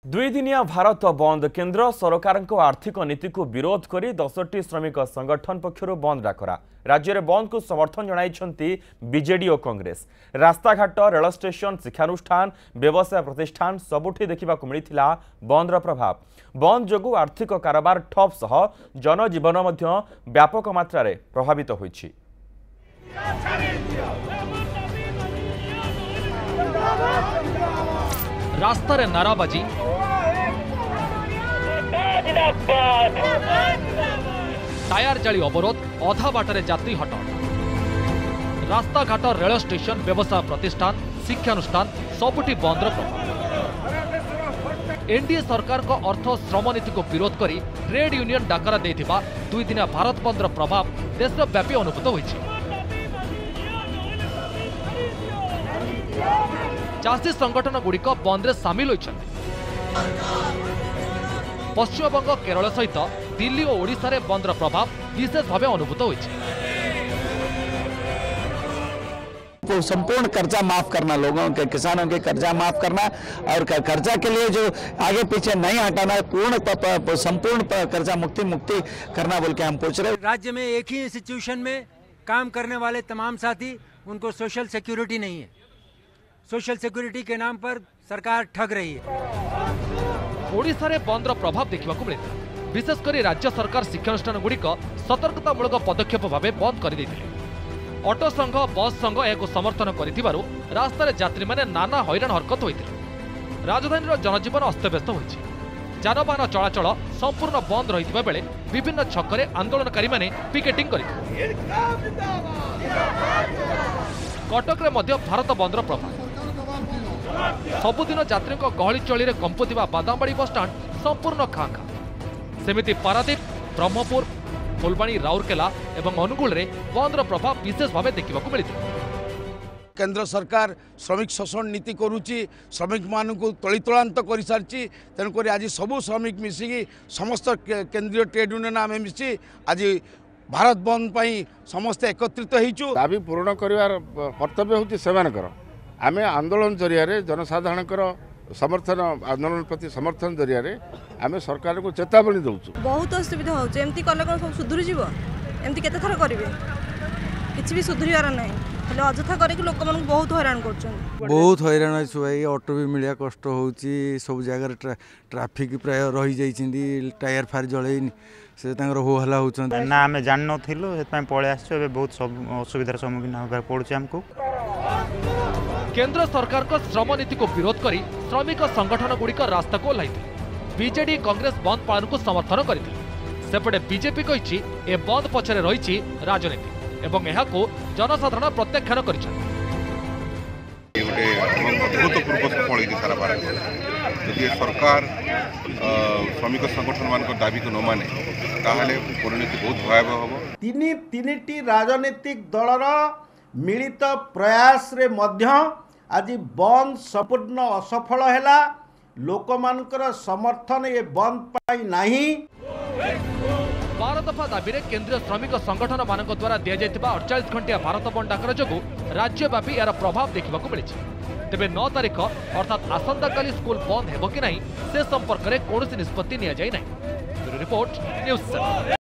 दुईदिनिया भारत बंद केन्द्र सरकार आर्थिक नीति को विरोध कर 10टी श्रमिक संगठन पक्षर बंद डाकरा राज्य में बंद को समर्थन जणाई बीजेडी और कांग्रेस रास्ताघाट रेल स्टेशन शिक्षानुष्ठान व्यवसाय प्रतिष्ठान सबुठी देखा मिलता बंदर प्रभाव बंद जो आर्थिक कारोबार ठप सह जनजीवन व्यापक मात्रा प्रभावित होइछि। रास्तार नाराबाजी टायर जाली अवरोध अधा बाटर यात्री हटन रास्ताघाट रेल स्टेशन व्यवसाय प्रतिष्ठान शिक्षानुष्ठान सबुठी बंदर प्रभाव एनडीए सरकार को अर्थ श्रम नीति को विरोध करी ट्रेड यूनियन डाकरा देथिबा दुई दिन भारत बंदर प्रभाव देशव्यापी अनुभूत होइछि। चाषी संगठन गुड़िक बंद में सामिल होइछन्ति। पश्चिमबंग केरल सहित दिल्ली और ओडिशा रे बंदर प्रभाव विशेष भाव अनुभूत होइछि। संपूर्ण कर्जा माफ करना, लोगों के किसानों के कर्जा माफ करना और कर्जा के लिए जो आगे पीछे नहीं हटाना, पूर्ण संपूर्ण कर्जा मुक्ति करना बोल के हम पूछ रहे हैं। राज्य में एक ही इंस्टीट्यूशन में काम करने वाले तमाम साथी, उनको सोशल सिक्योरिटी नहीं है। सोशल सिक्योरिटी के नाम पर सरकार ठग रही है। ओडिशा रे बंदर प्रभाव देखा मिलता विशेषकर राज्य सरकार शिक्षानुष्ठान गुड़िक सतर्कतामूलक पदक्षेप भाव बंद कर देथिले। ऑटो संघ बस संघ यह समर्थन करिथिबारु रास्तार यात्री माने नाना हैरान हरकत होइथिले। राजधानी जनजीवन अस्तव्यस्त होइछि। जानबाहन चलाचल संपूर्ण बंद रहिथिबा बेले विभिन्न छकरे आंदोलनकारी माने पिकेटिंग करिथिले। कटक रे मध्य भारत बंदर प्रभाव सबुदिन यात्री गहली चली कंपुवा बादामबाड़ी बसस्टाण्ड संपूर्ण खाँ खाँ सेमिति पारादीप ब्रह्मपुर फुलबाणी राउरकेला एवं अनुगुल रे बंदर प्रभाव विशेष भाव देखा मिलता। केंद्र सरकार श्रमिक शोषण नीति करुच्ची, श्रमिक मान को तलितलांत कर सारी। तेणुक आज सबू श्रमिक मिसिकी समस्त केंद्रीय ट्रेड यूनियन आम मिसी आज भारत बंद पर समस्ते एकत्रित होइछु। दाबी पूरण कर कर्तव्य होती सेमानकर आमे आंदोलन जरिया जनसाधारण समर्थन आंदोलन प्रति समर्थन जरिया आमे सरकार को चेतावनी दउछु। बहुत असुविधा होउछ। एमती कले कोन सब सुधुरी जीव, एमती केते थर करिवे, किछि भी सुधुरियार नाही। खाली अजथा करे कि लोक मन बहुत हैरान करछन। बहुत हैरान होइछु भाई। ऑटो भी मिलिया कष्ट होउची। सब जगह ट्रैफिक प्राय रही जाइछिंदी, टायर फार जळैनी से तांगर हो हला होउछन ना। हमें जान नथिलु, एतपय पळे आछो। एबे बहुत असुविधार सम्मुखीन होबार पड़ुछ हमको। केंद्र सरकार को श्रम नीति को विरोध करी श्रमिक संगठन गुड़िक रास्ता को ओह्लाइथिले। बीजेडी कांग्रेस बंद पालन को समर्थन करथिले। सेपटे बीजेपी कहिछि ए बंद पछरे रहिछि राजनीति एवं एहाको जनसाधारण प्रत्याख्यान करिछथि। अभूतपूर्व सफल सारा भारत यदि सरकार श्रमिक संगठन मान दाबी को न माने ताहले परिणति बहुत भयावह हम। तीन राजनीतिक दलर मिलित प्रयास रे मध्य आज बंद संपूर्ण असफल हैला। लोक मानकर समर्थन ये बंद पाई नहीं। 12 दफा दाबी रे केंद्रीय श्रमिक संगठन मानक द्वारा दिया जायतिबा 48 घंटिया भारत बंद डाकर जोगु राज्यव्यापी यार प्रभाव देखा मिली। तेबे 9 तारिख अर्थात आसंता काली स्कूल बंद हेबो कि नहीं से संपर्क में कौन निष्पत्ति निया जाय नहीं। Report news 7।